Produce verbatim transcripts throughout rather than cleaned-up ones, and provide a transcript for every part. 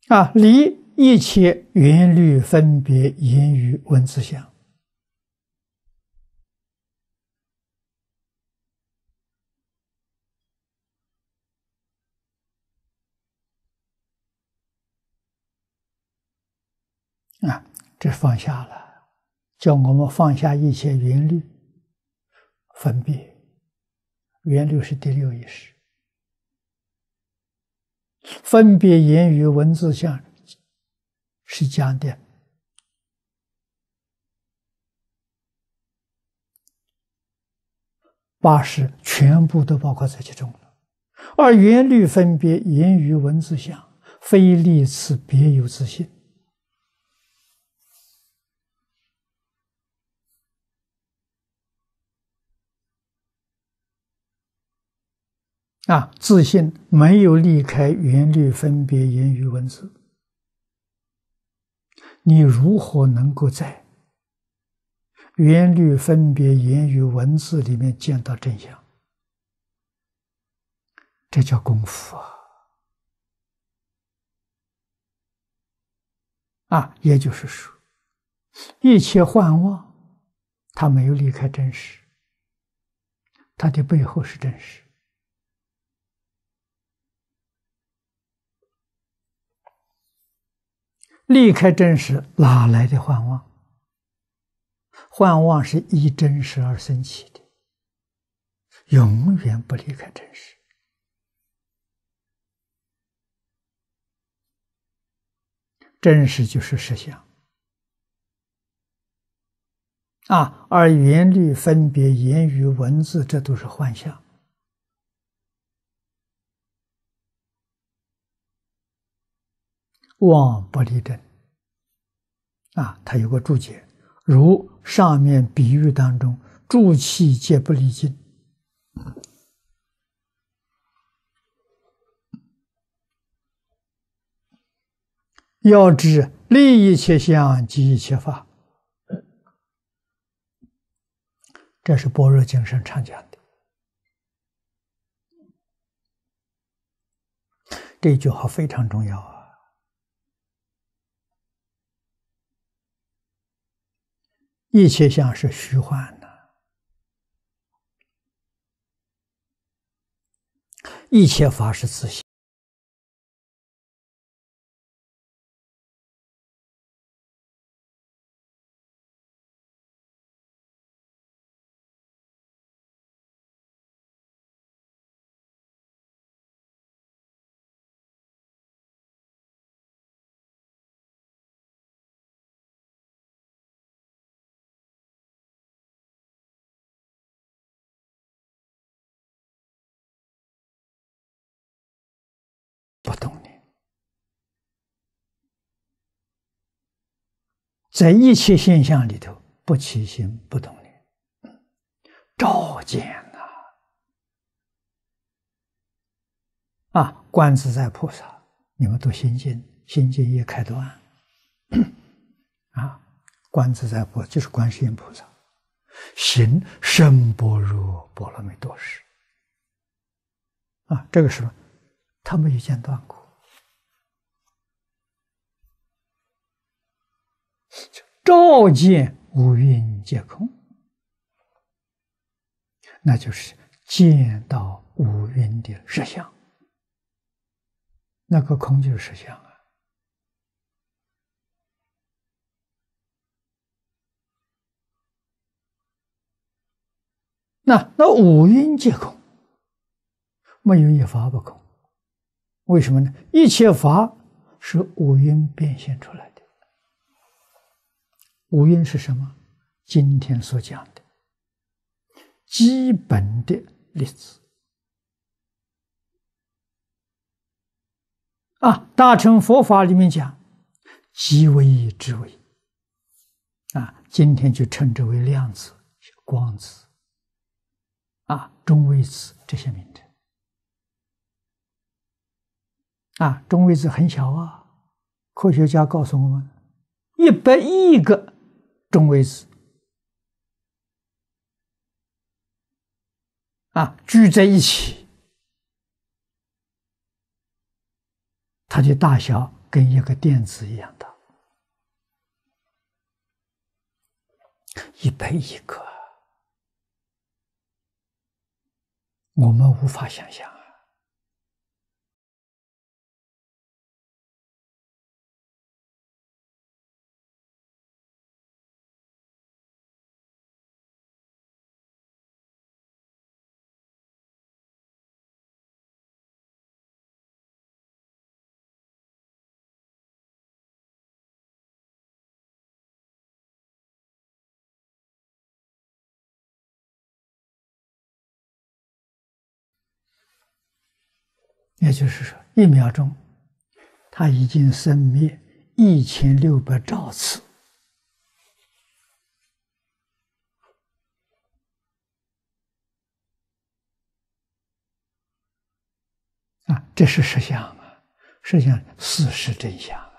啊，离一切缘虑分别言语文字相。啊，这放下了，叫我们放下一切缘虑分别。缘虑是第六意识，分别言语文字相是讲的八识，全部都包括在其中了。而缘虑分别言语文字相，非立此别有自性。啊，自信没有离开缘虑分别言语文字，你如何能够在缘虑分别言语文字里面见到真相？这叫功夫啊！啊，也就是说，一切幻妄，它没有离开真实，它的背后是真实。离开真实，哪来的幻妄？幻妄是依真实而生起的，永远不离开真实。真实就是实相啊，而缘虑分别言语文字，这都是幻象。妄不离真啊，它有个注解，如上面比喻当中，诸气皆不离境。要知立一切相即一切法，这是般若经上常讲的。这句话非常重要啊！一切相是虚幻的，一切法是自性。不动念，在一切现象里头，不起心不动念，照见呐！啊，观自在菩萨，你们读心经，心经也开端啊，观自在菩萨就是观世音菩萨，行深般若波罗蜜多时啊，这个时候他没有间断过。照见五蕴皆空，那就是见到五蕴的实相。那个空就是实相啊。那那五蕴皆空，没有一法不空。为什么呢？一切法是五蕴变现出来的。五蕴是什么？今天所讲的基本的例子啊，大乘佛法里面讲即为之为啊，今天就称之为量子、光子啊、中微子这些名称啊，中微子很小啊，科学家告诉我们，一百亿个中微子啊聚在一起，它的大小跟一个电子一样大，一倍一个，我们无法想象啊！也就是说，一秒钟，它已经生灭一千六百兆次。啊，这是实相啊，实相事实真相啊！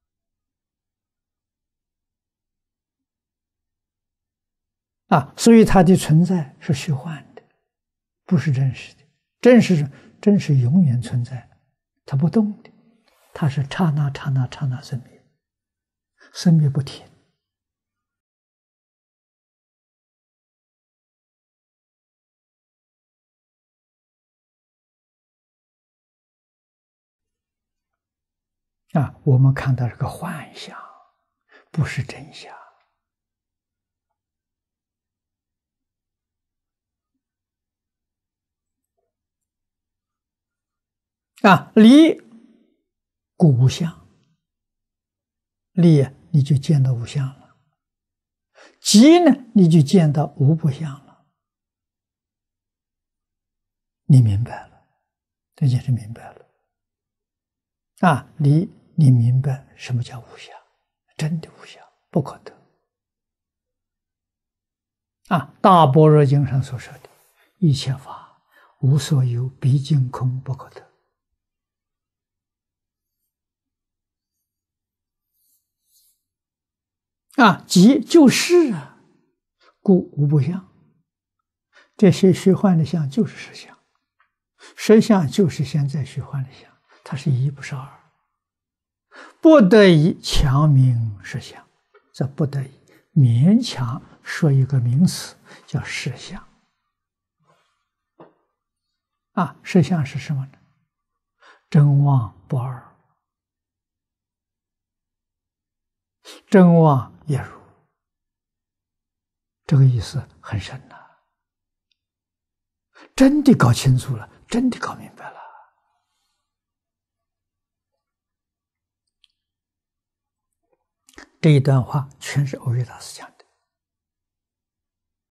啊，所以它的存在是虚幻的，不是真实的。真实是真实永远存在，它不动的，它是刹那刹那刹那生灭，生灭不停。啊，我们看到这个幻象，不是真相。啊，离故无相，离你就见到无相了；即呢，你就见到无不相了。你明白了，这就是明白了。啊，离你明白什么叫无相，真的无相，不可得。啊，《大般若经》上所说的一切法无所有，毕竟空，不可得。啊，即就是啊，故无不相。这些虚幻的相就是实相，实相就是现在虚幻的相，它是一不是二，不得已强名实相，这不得已勉强说一个名词叫实相。啊，实相是什么呢？真妄不二，真妄也如，这个意思很深呐、啊。真的搞清楚了，真的搞明白了。这一段话全是欧瑞大师讲的。